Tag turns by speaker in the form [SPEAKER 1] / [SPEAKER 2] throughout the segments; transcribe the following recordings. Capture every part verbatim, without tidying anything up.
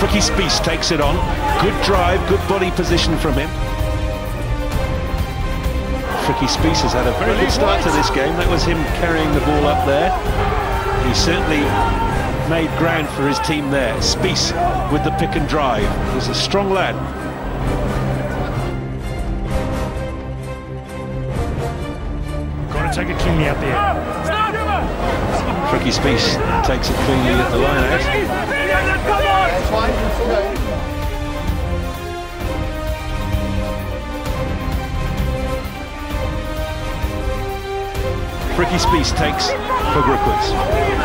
[SPEAKER 1] Fricky Spies takes it on. Good drive, good body position from him. Fricky Spies has had a very good start to this game. That was him carrying the ball up there. He certainly made ground for his team there. Spies with the pick and drive. He's a strong lad.
[SPEAKER 2] Got to take it cleanly up there.
[SPEAKER 1] Fricky Spies takes it cleanly at the line out. Fricky Spies takes for Griquas.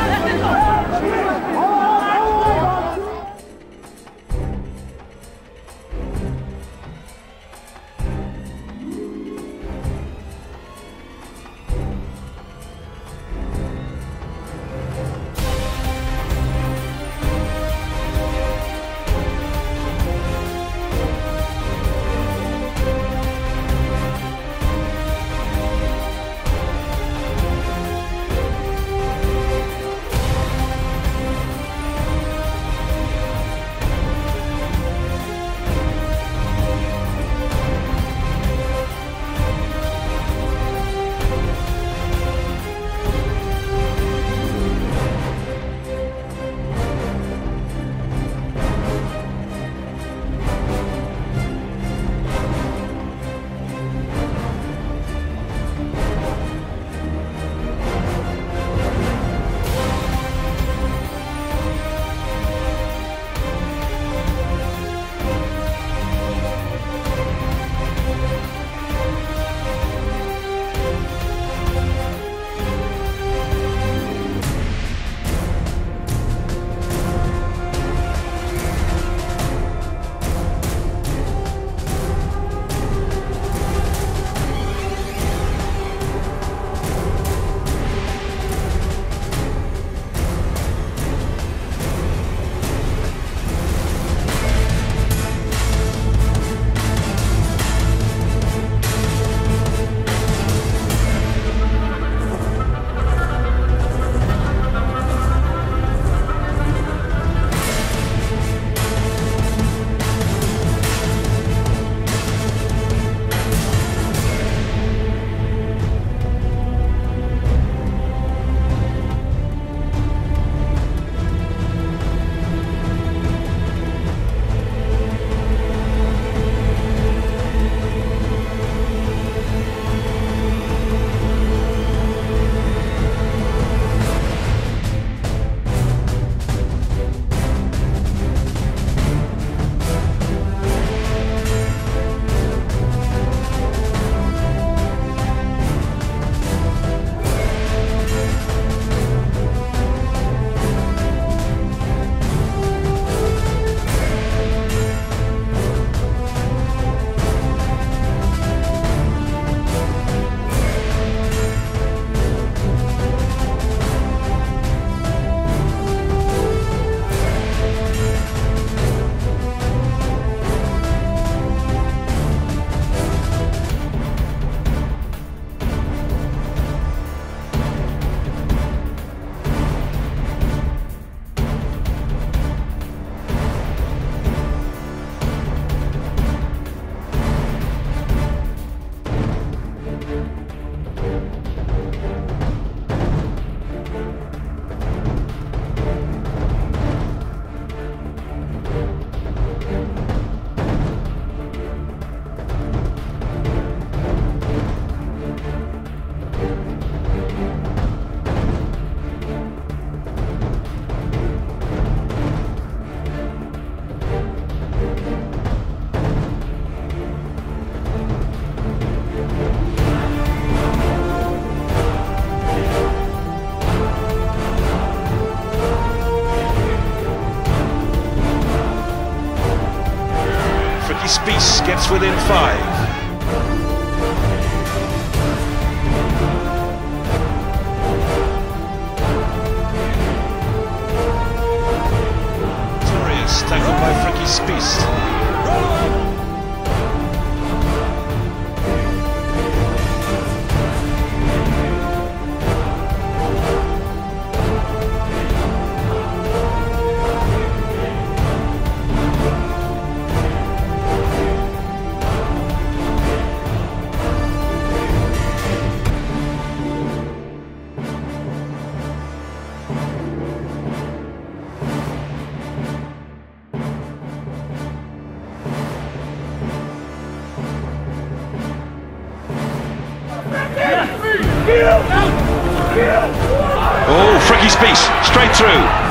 [SPEAKER 1] Spies gets within five. Glorious tackle by Fricky Spies. Spies, straight through.